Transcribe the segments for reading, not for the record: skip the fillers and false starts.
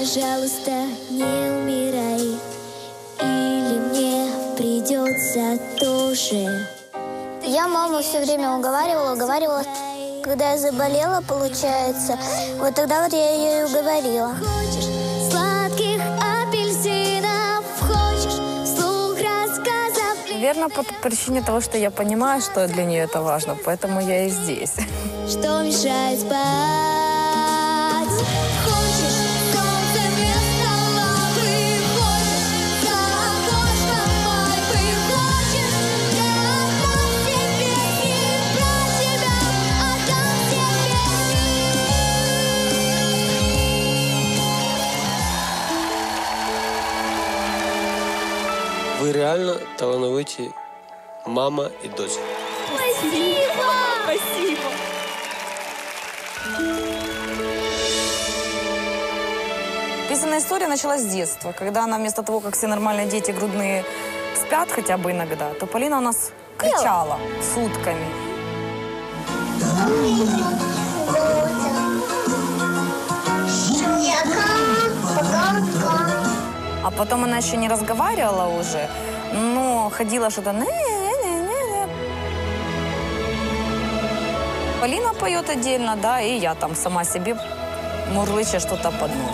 пожалуйста, не умирай, или мне придется тоже. Я маму все время уговаривала. Когда я заболела, получается, вот тогда вот я ее и уговорила. Хочешь сладких апельсинов, хочешь вслух рассказов. Наверное, по причине того, что я понимаю, что для нее это важно, поэтому я и здесь. Что мешает спать? Хочешь солнце вместо лампы, хочешь за окошком мой, хочешь, я отдам все песни про тебя, отдам все песни. Ви реально талановиті мама і дочь. Спасибо! Спасибо. Песенная история началась с детства, когда она вместо того, как все нормальные дети грудные спят хотя бы иногда, то Полина у нас кричала сутками. А потом она еще не разговаривала уже, но ходила что-то... Полина поет отдельно, да, и я там сама себе мурлыча что-то под нос.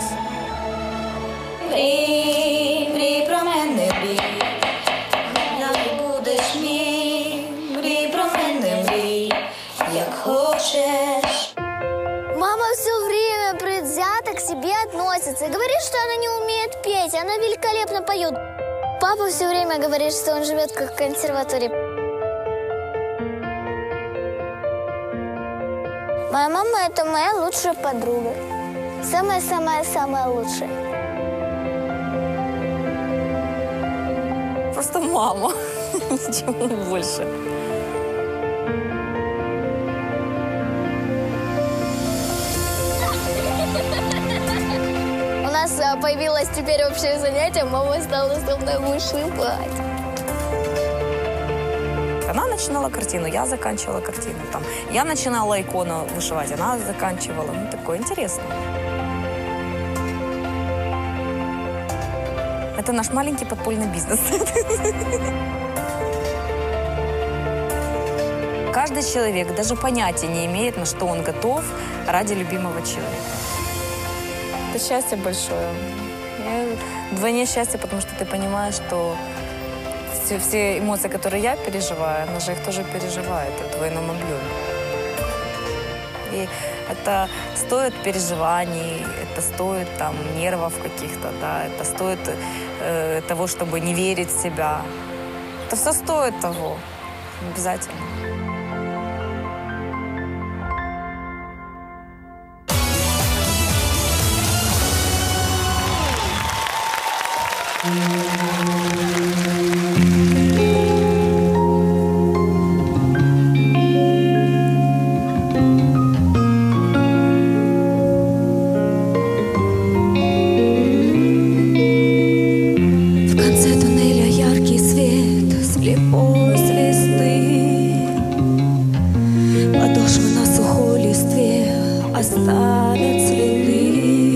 Мрій про мене, мрій, як будеш мій, мрій про мене, мрій, як хочешь. Мама все время предвзято к себе относится. Говорит, что она не умеет петь, она великолепно поет. Папа все время говорит, что он живет как в консерватории. Моя мама – это моя лучшая подруга. Самая-самая-самая лучшая. Просто мама, ничего больше. У нас появилось теперь общее занятие, мама стала со мной вышивать. Она начинала картину, я заканчивала картину. Там, я начинала икону вышивать, она заканчивала. Ну, такое интересное. Это наш маленький подпольный бизнес. Каждый человек даже понятия не имеет, на что он готов ради любимого человека. Это счастье большое. Вдвойне счастье, потому что ты понимаешь, что все эмоции, которые я переживаю, она же их тоже переживает в двойном объеме. И это стоит переживаний, это стоит там нервов каких-то, да, это стоит того, чтобы не верить в себя. Это все стоит того, обязательно. слепой звезды. Подошвы на сухой листве оставят следы.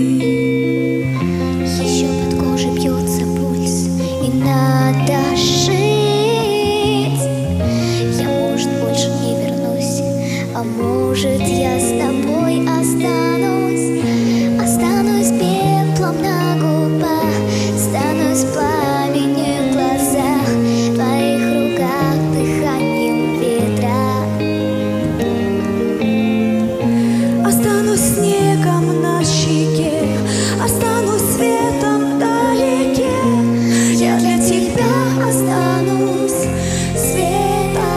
Еще под кожей бьется пульс, и надо жить. Я, может, больше не вернусь, а может, я с тобой останусь. Останусь пеплом на губах, останусь пламенью в глазах, в твоих руках дыханием ветра. Останусь снегом на щеке, останусь светом вдалеке. Я для тебя останусь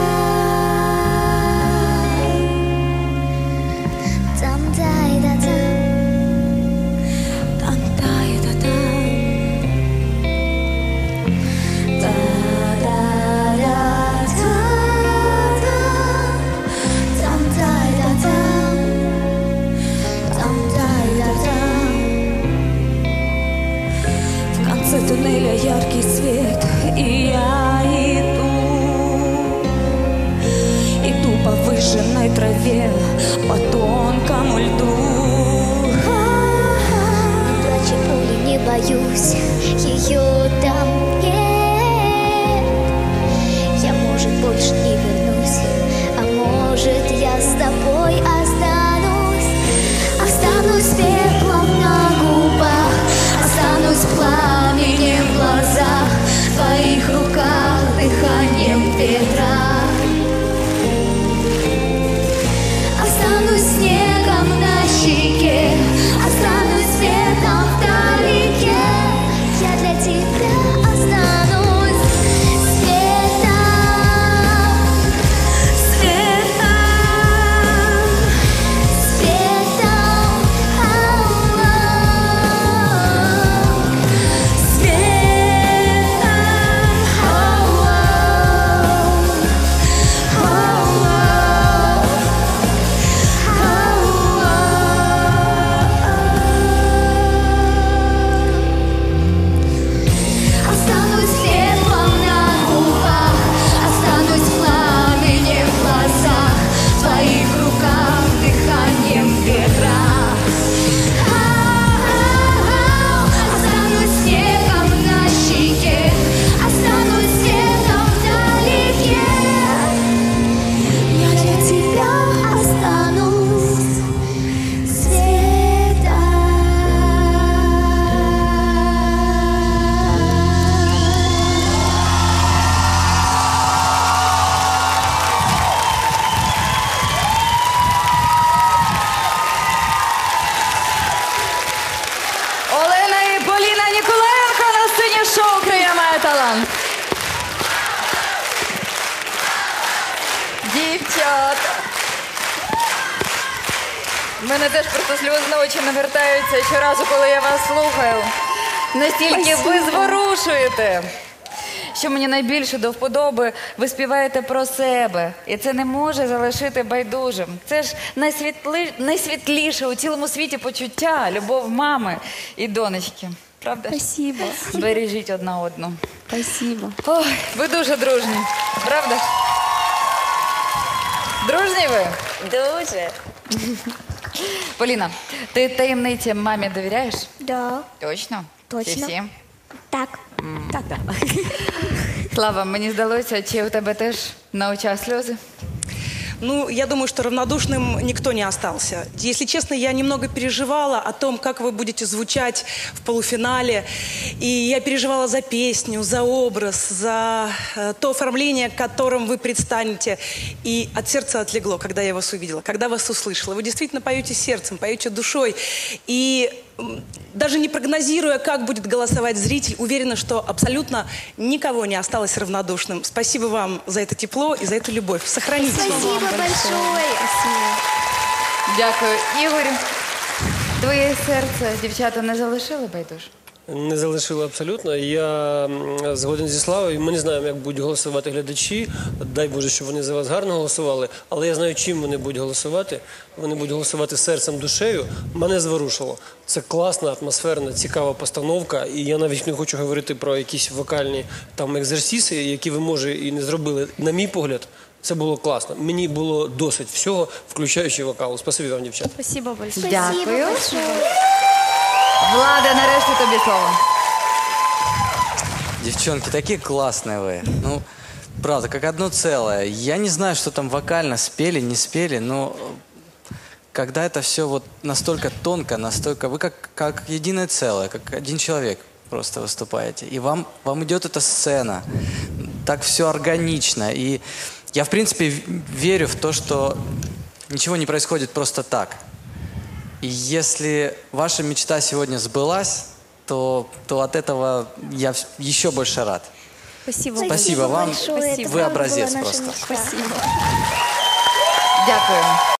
светом. Там-дай-да-там. боюсь, ее там нет. Я, может, больше не вернусь, а может, я с тобой останусь. Останусь пеплом на губах, останусь пламенем в глазах, в твоих руках дыханием ветра. Останусь снегом на щеке, останусь светом вдалеке. Я для тебя останусь светом, светом, светом, останусь пеплом на губах, останусь пламенем в глазах, в твоих руках дыханием ветра. Останусь снегом на щеке, останусь светом вдалеке. Я для тебя останусь светом. Олена і Поліна Ніколаєнко на сцені шоу «Україна має талант». Дівчата. В мене теж просто сльози на очі навертаються щоразу, коли я вас слухаю. Настільки ви зворушуєте. Що мені найбільше до вподоби, ви співаєте про себе. І це не може залишити байдужим. Це ж найсвітліше у цілому світі почуття, любов мами і донечки. Правда? Спасибо. Бережіть одна одну. Спасибо. Ой, ви дуже дружні. Правда? Дружні ви? Дуже. Поліна, ти таємниці мамі довіряєш? Да, Точно? Точно. Всім? так. Так. Слава, мені здалося, чи у тебе теж на очах сльози? Ну, я думаю, что равнодушным никто не остался. Если честно, я немного переживала о том, как вы будете звучать в полуфинале. И я переживала за песню, за образ, за то оформление, которым вы предстанете. И от сердца отлегло, когда я вас увидела, когда вас услышала. Вы действительно поете сердцем, поете душой. И даже не прогнозируя, как будет голосовать зритель, уверена, что абсолютно никого не осталось равнодушным. Спасибо вам за это тепло и за эту любовь. Сохраните. Спасибо большое. Дякую. Ігорю, твоє серце дівчата не залишили байдуже? Не залишило абсолютно. Я згоден зі Славою. Ми не знаємо, як будуть голосувати глядачі. Дай Боже, щоб вони за вас гарно голосували. Але я знаю, чим вони будуть голосувати. Вони будуть голосувати серцем, душею. Мене зворушило. Це класна, атмосферна, цікава постановка. І я навіть не хочу говорити про якісь вокальні там екзерсиси, які ви, може, і не зробили. На мій погляд, це було класно. Мені було досить всього, включаючи вокал. Спасибі вам, дівчата. Спасибо большое. Дякую. Влада, нарешті тобі слово. Девчонки, такие классные вы. Ну, правда, как одно целое. Я не знаю, что там вокально спели, не спели, но когда это все вот настолько тонко, настолько... Вы как единое целое, как один человек просто выступаете. И вам идет эта сцена. Так все органично. И я, в принципе, верю в то, что ничего не происходит просто так. И если ваша мечта сегодня сбылась, то от этого я еще больше рад. Спасибо. Спасибо вам. большое. Это Вы правда образец была наша просто. мечта. Спасибо. Дякую.